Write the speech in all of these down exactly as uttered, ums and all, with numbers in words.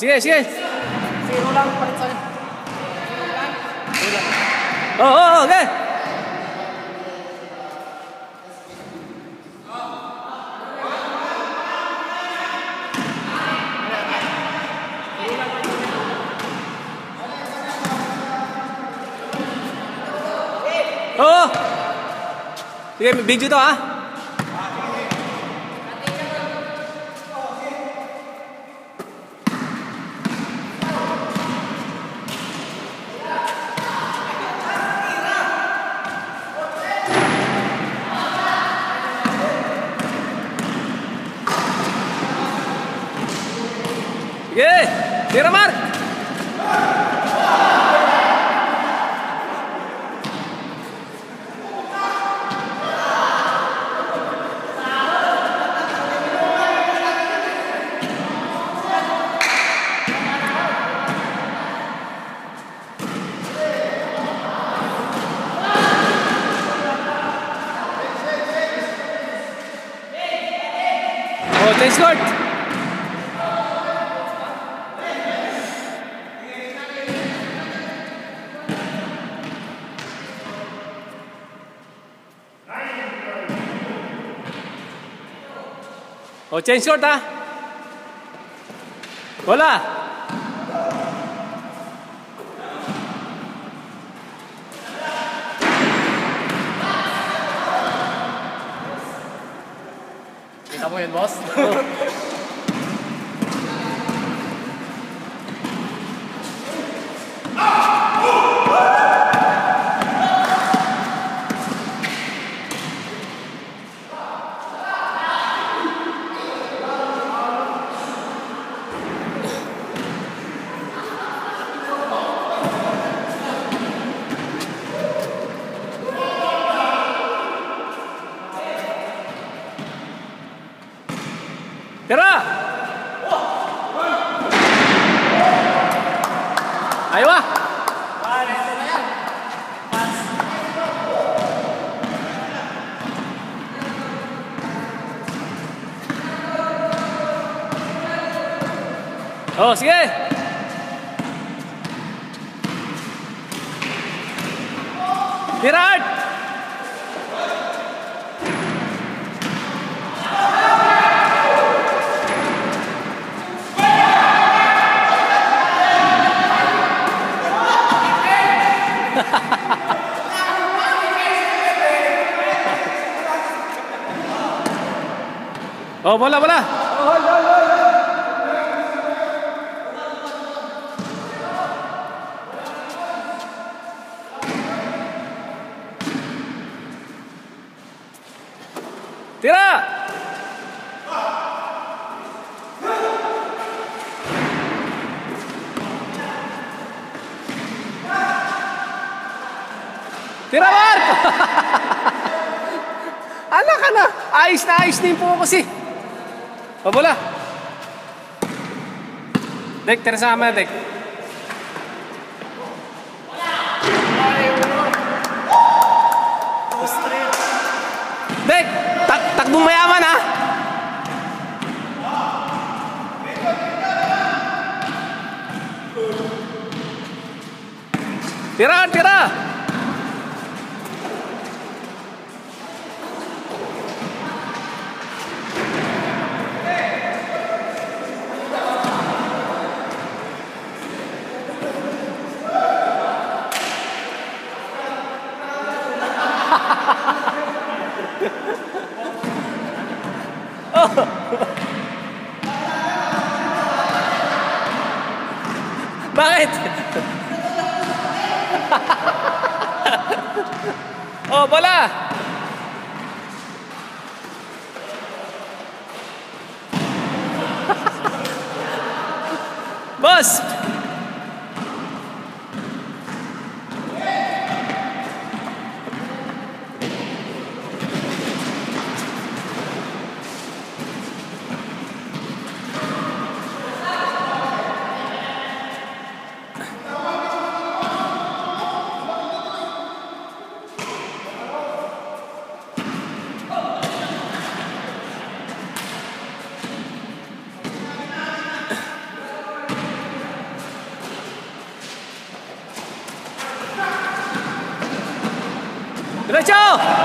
sige, sige. Zero lang, palit sa'yo. Oo, oh, oh, okay. Oo. Sige, video to ha. Sige, tira Mark. Oh, change court. Oh, change court ha. Wala. Kita mo yun, boss? Tira! Ayaw ah! Oh, sige! Tira Art! Oh, bola, bola. Tira. Tira, Mark! Ala ka na. Ayos na ayos din po kasi. O, bola. Dek, tira sa amin, Dek. Dek, tak takbong mayaman, ha? Tira, tira! Oh. Bakit? Oh, bola. Boss. Diretso!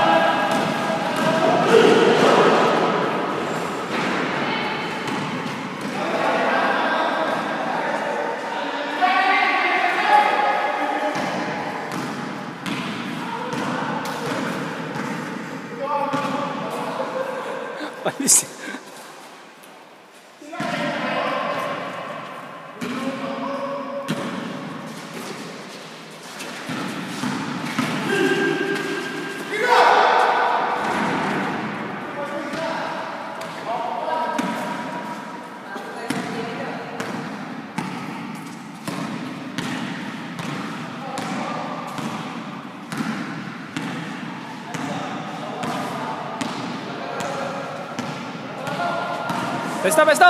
Panis. Pesto, pesto!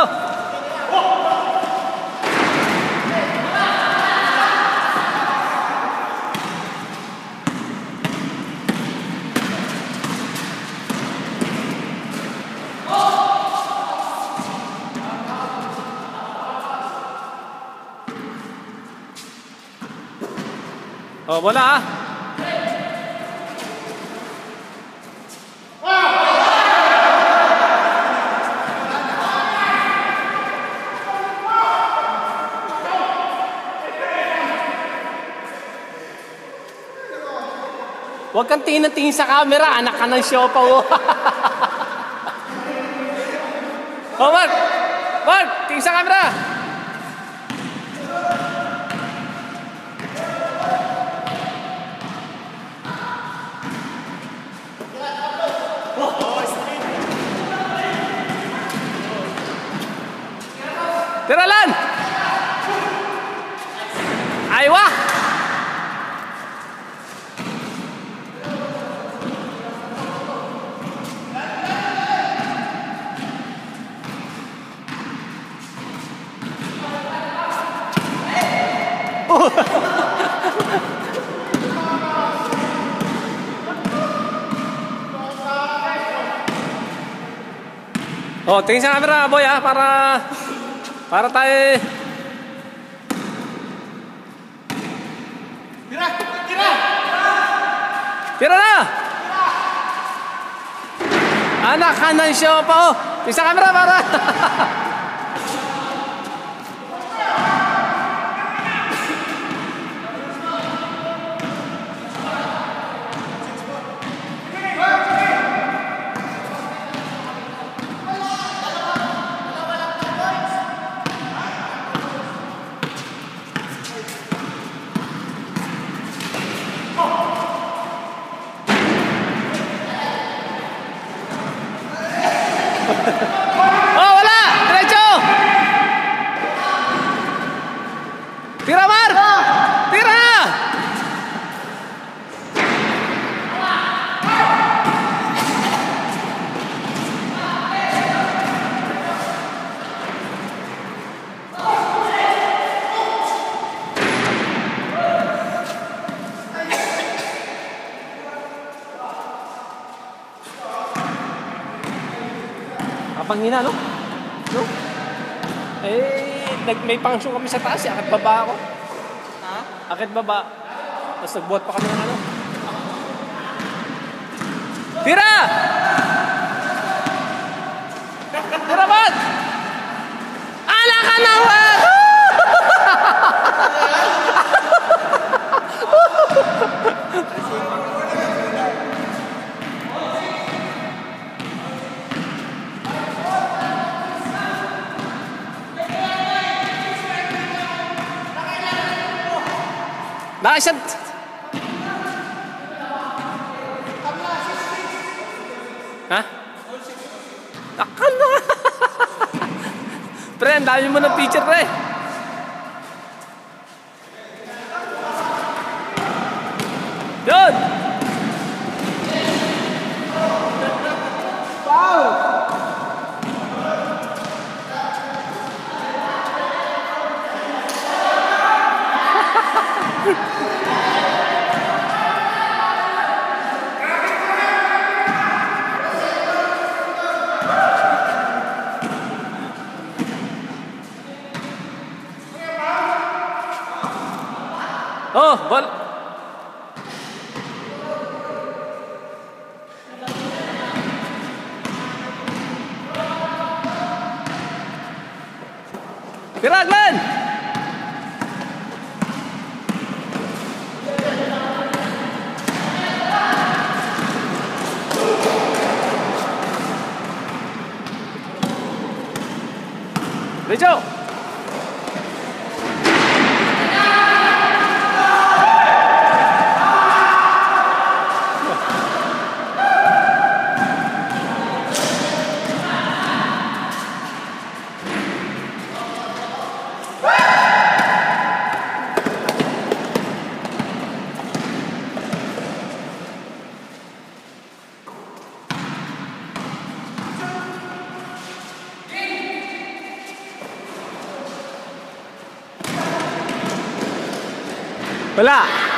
Oh, bola ah! Huwag kang tingin ng tingin sa camera, anak ka ng siopaw. Oh, Mark! Mark! Tingin sa camera! Tiralan! Aywa! Oh, tingin sa camera, boy, ah, para para tayo. Tira, tira. Tira na. Anak ka ng siopaw. Oh, tingin sa camera para. Oh, wala! Diretso! Tira, Mar! Tira! Panghina, no? No? Eh, nag may pangsyon kami sa taas, eh. Akit baba ako. Ha? Akit baba. Tapos nagbuhat pa kami ng ano. Tira! Tira, Bad! Ala ka na, Bad! Nakisad. Ha? Akan na. Pre, ang dami mo ng picture, pre. Yun. Foul. Oh, bal. Tara, Glenn! Richo! Wala!